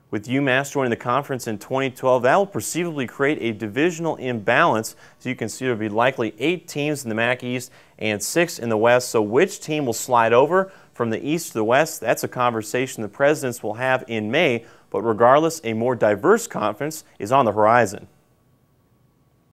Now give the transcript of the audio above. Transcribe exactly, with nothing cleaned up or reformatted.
With UMass joining the conference in twenty twelve, that will perceivably create a divisional imbalance. As you can see, there will be likely eight teams in the M A C East and six in the West. So which team will slide over from the East to the West? That's a conversation the presidents will have in May. But regardless, a more diverse conference is on the horizon.